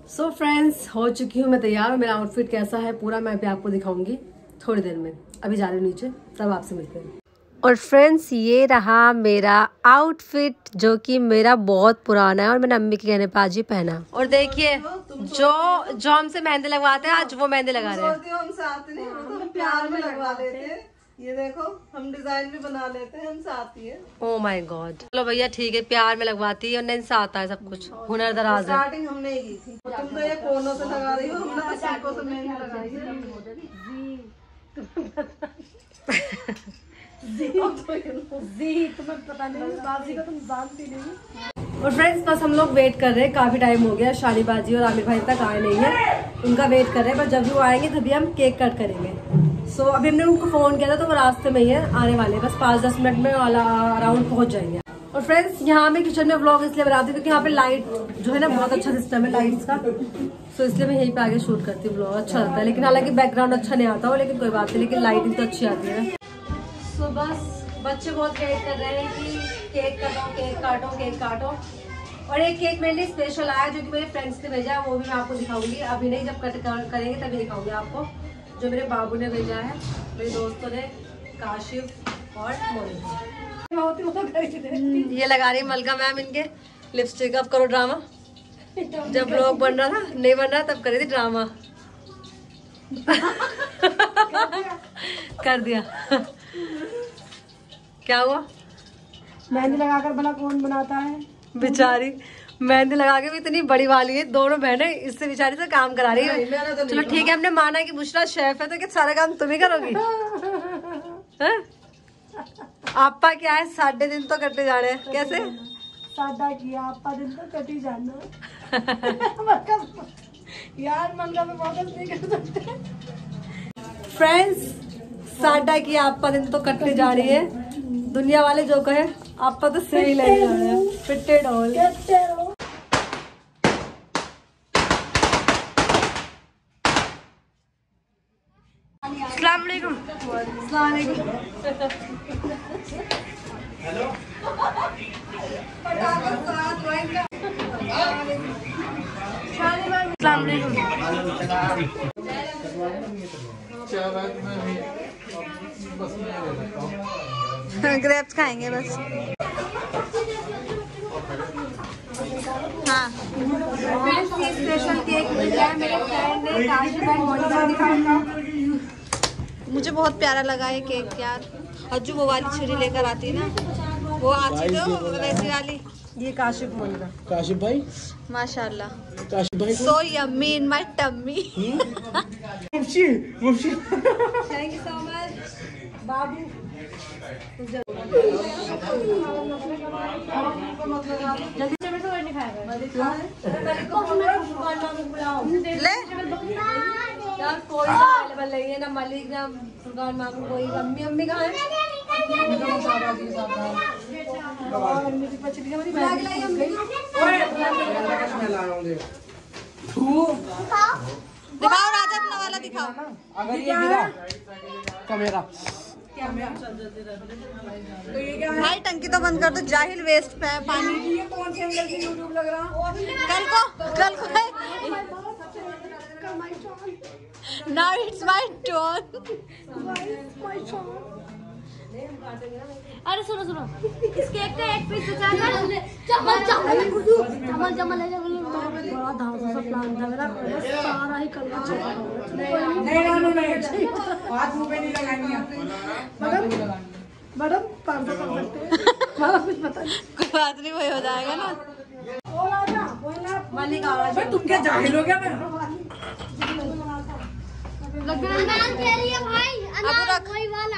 So friends, हो चुकी हूँ मैं तैयार और मेरा आउटफिट कैसा है पूरा मैं अभी आपको दिखाऊंगी थोड़ी देर में। अभी जा रही हूँ नीचे, तब आपसे मिलते हैं। और फ्रेंड्स, ये रहा मेरा आउटफिट जो कि मेरा बहुत पुराना है और मैंने अम्मी के कहने पे आज ही पहना। और देखिए जो हमसे मेहंदी लगवाते हैं आज वो मेहंदी लगा रहे हैं। हम साथ नहीं, हम प्यार में लगवा लेते हैं। ये देखो हम डिजाइन भी बना लेते हैं, हमसे आती है। Oh my god. चलो भैया ठीक है, प्यार में लगवाती है और नहीं से आता है सब कुछ, हुनर दराज है। स्टार्टिंग हमने ही की थी। तुम तो ये कोनों से लगा रही हो, हमने तो सिल्कों से मेहंदी लगाई है। तुम्हें पता नहीं, बाजी को तुम जानती नहीं। और फ्रेंड्स, बस हम लोग वेट कर रहे हैं, काफी टाइम हो गया। शानी बाजी और आमिर भाई तक आए नहीं है, उनका वेट कर रहे हैं। बस जब वो आएंगे तभी हम केक कट करेंगे। सो अभी हमने उनको फोन किया था तो वो रास्ते में ही है, आने वाले, बस 5-10 मिनट में अराउंड पहुंच जाएंगे। और फ्रेंड्स, यहाँ मैं किचन में व्लॉग इसलिए बनाती हूँ क्योंकि यहाँ पे लाइट जो है ना बहुत अच्छा सिस्टम है लाइट्स का। सो इसलिए मैं यहीं पे आगे शूट करती हूँ, व्लॉग अच्छा लगता है। लेकिन हालांकि बैकग्राउंड अच्छा नहीं आता हो, लेकिन कोई बात नहीं, लेकिन लाइटिंग तो अच्छी आती है। सो बस बच्चे बहुत वेट कर रहे हैं कि केक काटो केक काटो केक काटो। और एक केक मेरे लिए स्पेशल आया जो कि मेरे फ्रेंड्स ने भेजा, वो भी मैं आपको दिखाऊंगी। अभी नहीं, जब कट करेंगे तभी दिखाऊंगी आपको। जो मेरे बाबू ने भेजा है, मेरे दोस्तों ने, काशिफ और मोनिका। ये लगा रही मलका मैम इनके लिपस्टिक। अब करो ड्रामा। जब ब्लॉग बन रहा था, नहीं बन रहा तब करी थी ड्रामा। कर दिया। क्या हुआ? मेहंदी लगाकर भला कौन बनाता है? बेचारी मेहंदी लगा के भी इतनी बड़ी वाली है, दोनों बहनें इससे बेचारी से काम करा रही है। चलो ठीक है, हमने माना कि बुशरा शेफ है तो क्या सारा काम तुम ही करोगी? आपा क्या है, 7 दिन तो कटने जा रहे हैं। कैसे सादा किया आपा दिन तो कटी जाना। यार मंगा में फोकस नहीं कर सकते। फ्रेंड्स, साडा की आपा दिन तो कटने जा रही है। दुनिया वाले जो कहे आपा तो सही लग जा रहे हैं। फिट्टे डॉल। अस्सलाम वालेकुम। अस्सलाम वालेकुम। हेलो। अस्सलाम वालेकुम। ग्रेप्स खाएंगे बस। हाँ, स्पेशल केक मिला है मेरे फ्रेंड ने, काशिफ एंड मोनिका दिखाया। मुझे बहुत प्यारा लगा ये केक यार। और जो वो वाली छुरी लेकर आती है ना, वो आती तो वैसी वाली। ये काशिफ मोनिका। काशिफ भाई माशाल्लाह, काशिफ भाई so yummy in my tummy. मुफ्ती मुफ्ती। थैंक यू सो मच बाबू। जल्दी से बैठो, नहीं खाएगा। ले यार कोई अवेलेबल नहीं है, ना मलिक ना फुरकान मामू, कोई। अम्मी अम्मी कहाँ है? दिखाओ राजा, अपना वाला दिखाओ। अगर ये गिरा कैमरा भाई टंकी तो बंद कर दो, जाहिल वेस्ट पे है पानी। ये कौन से एंगल से यूट्यूब लग रहा? कल को Now it's my turn. अरे सुनो सुनो, इस केक का एक पीस बचा कर चमल चमल चमल चमल ले जाओ। बड़ा धांसू सा प्लान था मेरा, सारा ही कल का चला। नहीं हाथ मुंह पे नहीं लगाएंगे मैडम। 500 कर सकते हैं, कुछ पता नहीं। कोई बात नहीं, वही हो जाएगा ना। मलिक आवाज। तुम क्या जाहिल हो गया? मैं मैम कह रही है भाई अनार वही वाला।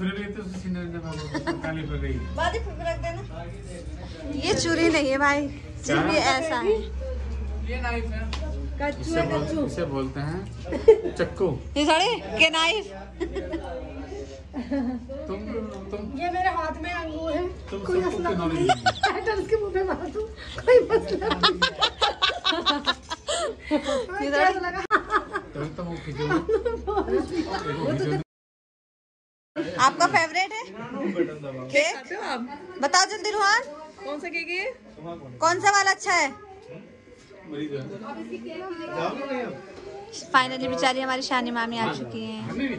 बादी रख देना। ये चूरी नहीं है भाई, सिर्फ ये ऐसा है। ये नाइफ है, कच्चू है, कच्चू इसे बोलते हैं चक्कू। ये सारे के नाइफ। तुम ये मेरे हाथ में अंगूर है, तुम कोई सबको मसला नॉलेज नहीं है। उसके मुंह पे मार दूं, कोई मसला नहीं। कैसा लगा? तो वो आपका फेवरेट है केक? बताओ जल्दी रुहान, कौन सा केक है? कौन सा वाला अच्छा है? फाइनली बेचारी हमारी शानी मामी आ चुकी हैं।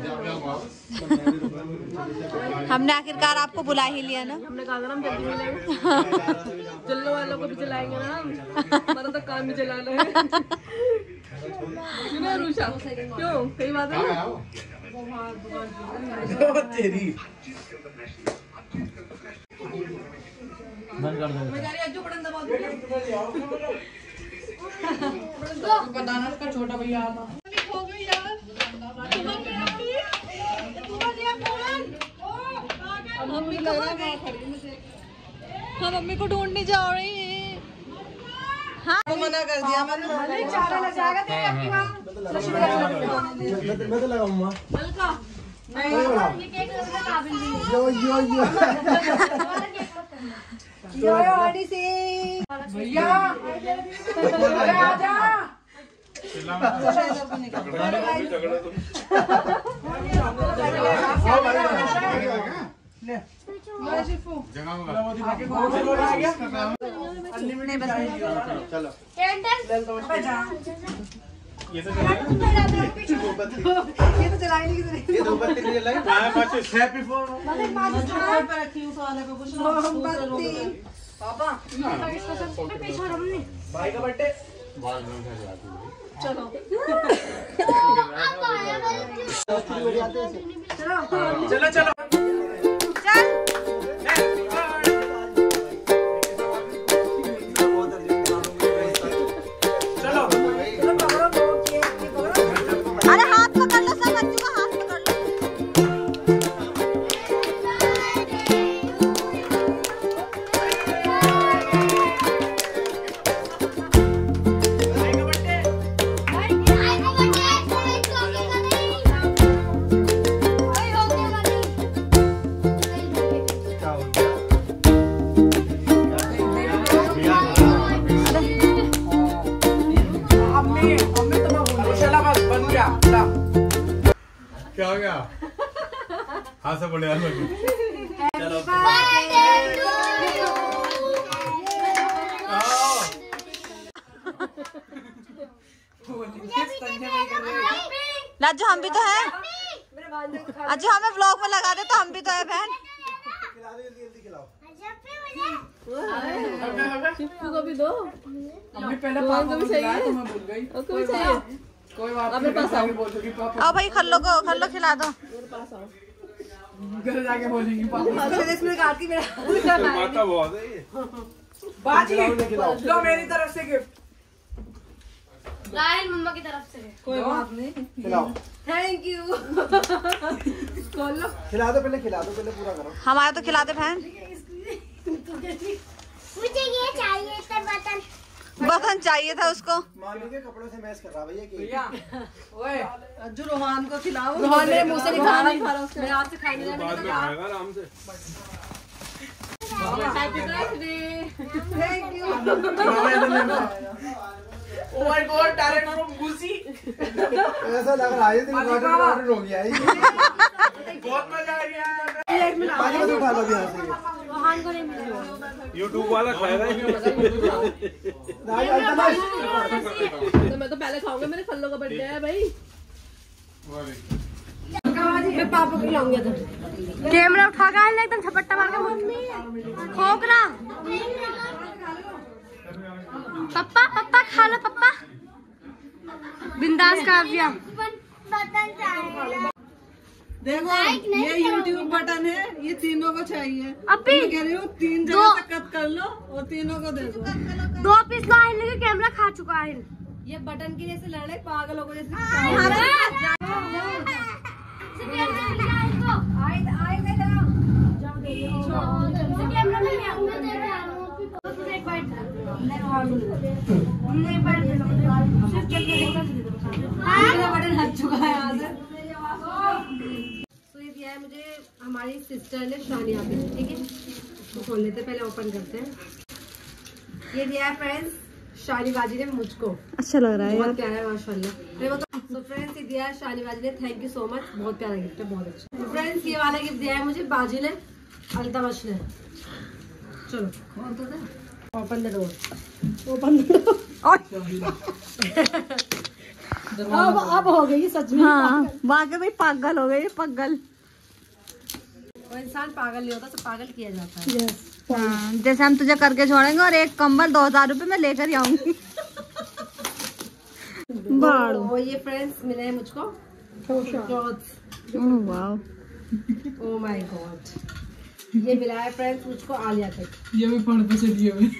हमने आखिरकार आपको बुला ही लिया ना। हमने कहा था ना हम जल्दी मिलेंगे। जल्लो वालों को भी चलाएंगे ना हम। हमारा तो काम ही चलाना है। क्यों ना रूशा? क्यों? कई बात है ना? तेरी बताना उसका छोटा भैया आता। हम मम्मी को ढूंढने जा रही हैं। हाँ मना कर दिया मैंने। मैं तो लगाऊंगा। चलो ये तो चला ही नहीं। ये दो बत्ती नहीं जलाई। हैप्पी फोन पे रखी हूं साले पे कुछ मोमबत्ती। पापा भाई का बर्थडे चलो चलो चलो क्या हो गया? हाँ सब बढ़िया। चलो लाजो हम भी तो हैं। अच्छा हमें व्लॉग में लगा दे तो हम भी तो है बहन। चिप्पू को भी दो। हमने पहले पापा को बुलाया तो मैं भूल गई। कोई चाहिए? कोई बात अपने पास आओ। बोलोगी पापा। आओ भाई खल्लो खिला दो। घर जाके बोलेंगी पापा। इसमें काटी मेरा माता बहुत है ये। बाजी लो मेरी तरफ से गिफ्ट। रायल मम्मा की तरफ से। कोई बात नहीं। खिलाओ। Thank you. खिला दो पहले पूरा करो। हमारा तो खिला दे बहन। मुझे ये चाहिए बर्तन चाहिए था उसको। मामी के कपड़ों से मैच कर रहा भैया कि भैया ओए जो रोहान को खिलाओ। रोहान मेरे मुंह से नहीं खा रहा उसका। मैं हाथ से खाने लगा। बाद में खाएगा आराम से। Happy birthday. Thank you. Oh my god direct from Gucci. ऐसा लग रहा है दिन ऑर्डर हो गया है। बहुत मजा आ गया। पानी में उठा लो यहाँ से। रोहान को नहीं मिला। YouTube वाला खाएगा। तो मैं तो पहले खाऊंगा। मेरे खल्लो का बर्थडे है भाई। मैं पापा को खिलाऊंगा तो। कैमरा उठा के आए एकदम झपट्टा मार के खोखला। पप्पा खा लो पप्पा। बिंदास काव्या। देखो ये YouTube बटन है। ये तीनों को चाहिए। अभी कह रही हूँ 3 जगह से कट कर लो और तीनों को दे दो। 2 पीस लो आहिल के कैमरा खा चुका है। ये बटन के जैसे लड़े पागलों को जैसे। बटन हट चुका है यहाँ से। तो ये दिया है मुझे हमारी सिस्टर ने शानिया पे। ठीक है तो खोल लेते पहले ओपन करते हैं। ये दिया है फ्रेंड्स शानी बाजी ने मुझको। अच्छा लग रहा है बहुत प्यारा है माशाल्लाह। तो फ्रेंड्स ये दिया है शानी बाजी ने। Thank you so much. बहुत प्यारा गिफ्ट है। बहुत अच्छा। तो फ्रेंड्स ये वाला गिफ्ट दिया है मुझे बाजी ने अल्तमश ने। चलो open the door, open the door. अब हो गई सच में। हाँ वाकई भाई पागल हो गई, पागल। वो इंसान पागल नहीं होता, सब पागल किया जाता है। हाँ, जैसे हम तुझे करके छोड़ेंगे और एक कंबल 2000 रुपए में लेकर ही आऊंगी। वो ये फ्रेंड्स मिले हैं मुझको। वाओ, ओह माय गॉड, ये मिला है फ्रेंड्स मुझको आलिया कट। ये भी पर्दे से दिए हुए।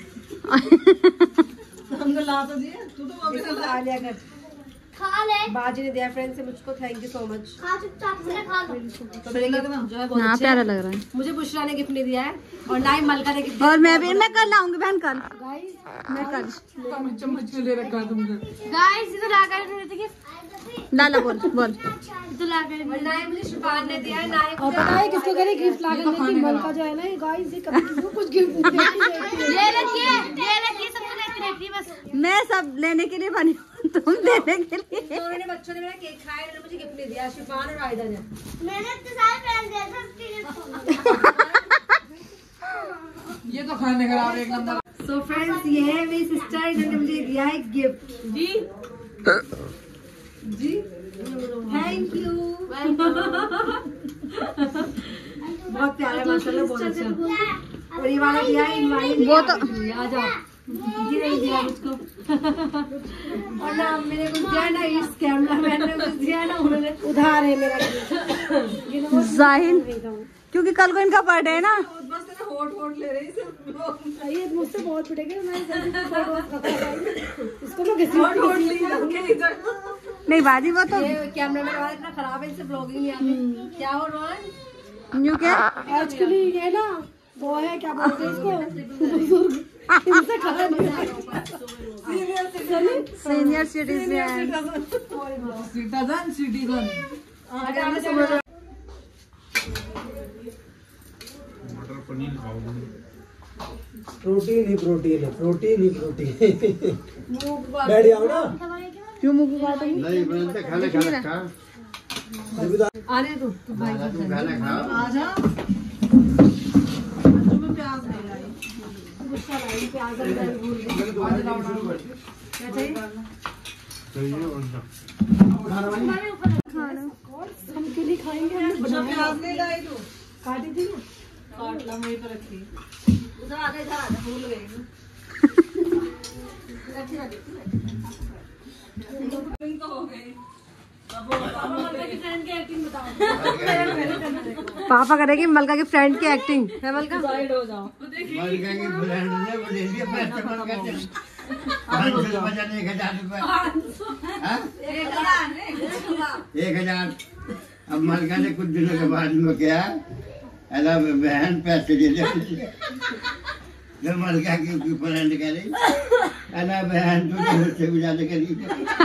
हमने ला तो दिए, तू तो This is आलिया कट, खा ले, बाजी ने दिया फ्रेंड्स से मुझको, थैंक यू सो मच। खा चुपचाप से खा लो। तो मेरे गिफ्ट जो है बहुत हाँ अच्छे प्यारा हैं। लग रहा है। मुझे बुशरा ने गिफ्ट नहीं दिया है और ना ही मलका ने गिफ्ट और मैं कल लाऊंगी बहन, कल मैं कल चम्मच में ले रखा है तुमने। गाइस ये तो ला कर नहीं देते लाला बोल बोल। ये तो ला कर और ना ही मुझे शिफान ने दिया है, ना ही और पता है किसको करे गिफ्ट ला कर देती, मलका जो है ना ये गाइस, ये कभी किसी को कुछ गिफ्ट नहीं देती। ये रखिए सब कुछ रखिए बस। मैं सब लेने के लिए बनी हूँ, तुम देने के लिए। दोनों ने बच्चों ने मेरा केक खाया, इन्होंने मुझे गिफ्ट नहीं दिया, शिफान और आयदा ने। मैंने तो सारे पहन दिया था उसके लिए। ये तो खाने का एक नंबर। सो फ्रेंड्स ये है मेरी सिस्टर, इन्होंने मुझे दिया है गिफ्ट। जी जी थैंक यू। बहुत प्यारा माशाल्लाह, बहुत अच्छा। और ये वाला दिया है इनवाइट, वो तो आ जाओ। ये नहीं दिया मुझको। और ना मैंने कुछ दिया ना, इस कैमरामैन ने कुछ दिया ना, उन्होंने उधार है मेरा। जाहिन, क्योंकि कल को इनका बर्थडे है ना। बस तेरा होट ले रही सब। ये मुझसे बहुत पिटेगा, मैं इसको मैं किसी होट ली नहीं बाजी, वो तो ये कैमरामैन वाला इतना खराब है, इनसे ब्लॉगिंग नहीं आती। क्या हो रहा है? न्यू क्या एक्चुअली ये ना वो है, क्या बोलते हैं इसको, बुजुर्ग, इनसे खड़ा senior citizen. Citizen matar paneer खाओगे? प्रोटीन ही प्रोटीन है, प्रोटीन ही प्रोटीन। बैठ जाओ ना। क्यों मुंह को काटोगी? नहीं बनते, खाना खा रखा। आने दो तू भाई को तुम खाना खाओ। आजा। मैं प्याज नहीं लाई। गुस्सा लाई, प्याज और मैं भूल गई। क्या चाहिए? हम के लिए खाएंगे, हमने मुझे प्याज नहीं लाई तू। काटी थी ना। काट ला, वहीं पे रखी। उधर आ जा, भूल गई। पापा करेगी मलका की फ्रेंड की एक्टिंग है। मलका साइड हो जाओ। मलका की ब्रांड ने वो ले लिया, पैसे बन गए। 500 बजाने 1000 रुपए। हाँ? 1000। अब मलका ने कुछ दिनों के बाद में क्या, अला बहन पैसे दे दे। जब मलका की फ्रेंड करी, अला बहन तुझे मुझसे गुजारा करी।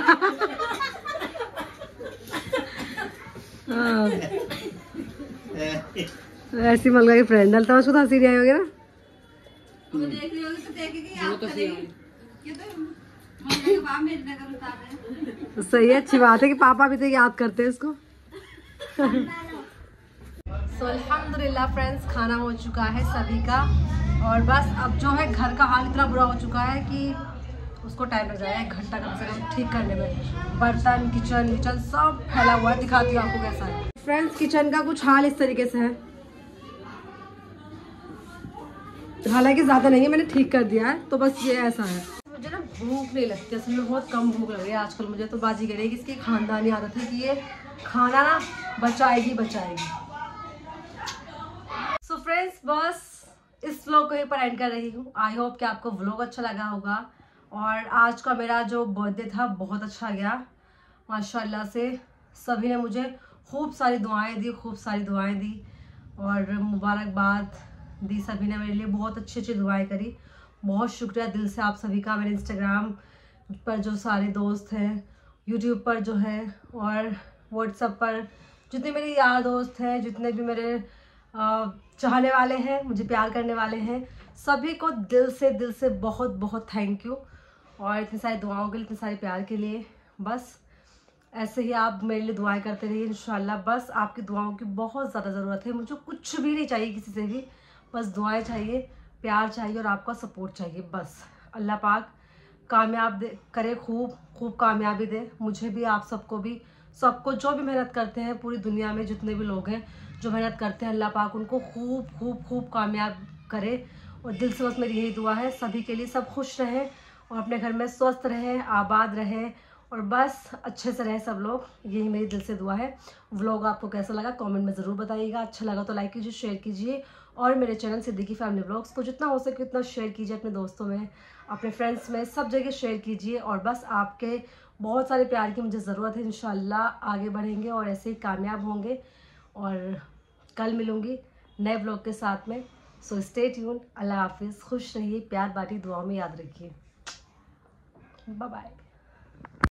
ऐसी मलका की फ्रेंड डलता, उसको तो हंसी नहीं आई होगी ना। देख रही होगी तो देखेगी आप करेगी। ये तो बाप मेरे नगर उतार रहे हैं। सही है, अच्छी बात है कि पापा भी तो याद करते हैं इसको। सो अल्हम्दुलिल्लाह फ्रेंड्स, खाना हो चुका है सभी का, और बस अब जो है घर का हाल इतना बुरा हो चुका है कि उसको टाइम लग जाएगा 1 घंटा कम से कम ठीक करने में। बर्तन किचन सब फैला हुआ है, दिखाती हूँ आपको कैसा है। फ्रेंड्स किचन का कुछ हाल इस तरीके से है, हालांकि ज़्यादा नहीं है, मैंने ठीक कर दिया है, तो बस ये ऐसा है। मुझे ना भूख नहीं लगती, असल में बहुत कम भूख लग रही है आजकल मुझे। तो बाजी कह रही है कि इसकी खानदानी आदत है कि ये खाना ना बचाएगी। सो फ्रेंड्स बस इस व्लॉग को यहीं पर एंड कर रही हूँ। आई होप कि आपको व्लॉग अच्छा लगा होगा, और आज का मेरा जो बर्थडे था बहुत अच्छा गया माशाल्लाह से। सभी ने मुझे खूब सारी दुआएं दी और मुबारकबाद दी। सभी ने मेरे लिए बहुत अच्छी दुआएं करी। बहुत शुक्रिया दिल से आप सभी का। मेरे इंस्टाग्राम पर जो सारे दोस्त हैं, यूट्यूब पर जो है, और व्हाट्सएप पर जितने मेरे यार दोस्त हैं, जितने भी मेरे चाहने वाले हैं, मुझे प्यार करने वाले हैं, सभी को दिल से बहुत बहुत थैंक यू। और इतनी सारी दुआओं के लिए, इतने सारे प्यार के लिए। बस ऐसे ही आप मेरे लिए दुआएं करते रहिए इंशाल्लाह। बस आपकी दुआओं की बहुत ज़्यादा ज़रूरत है। मुझे कुछ भी नहीं चाहिए किसी से भी, बस दुआएं चाहिए। प्यार चाहिए और आपका सपोर्ट चाहिए। बस अल्लाह पाक कामयाब दे करे, खूब खूब कामयाबी दे मुझे भी, आप सबको भी, सबको जो भी मेहनत करते हैं पूरी दुनिया में जितने भी लोग हैं जो मेहनत करते हैं, अल्लाह पाक उनको खूब खूब खूब कामयाब करे। और दिल से बस मेरी यही दुआ है सभी के लिए, सब खुश रहें और अपने घर में स्वस्थ रहें, आबाद रहें और बस अच्छे से रहें सब लोग, यही मेरी दिल से दुआ है। व्लॉग आपको कैसा लगा कमेंट में ज़रूर बताइएगा, अच्छा लगा तो लाइक कीजिए, शेयर कीजिए और मेरे चैनल सिद्दीकी फैमिली व्लॉग्स को जितना हो सके उतना शेयर कीजिए, अपने दोस्तों में, अपने फ्रेंड्स में, सब जगह शेयर कीजिए। और बस आपके बहुत सारे प्यार की मुझे ज़रूरत है। इंशाल्लाह आगे बढ़ेंगे और ऐसे ही कामयाब होंगे और कल मिलूँगी नए व्लॉग के साथ में। सो स्टे ट्यून, अल्लाह हाफिज़, खुश रहिए, प्यार बांटिए, दुआओं में याद रखिए, बाय बाय।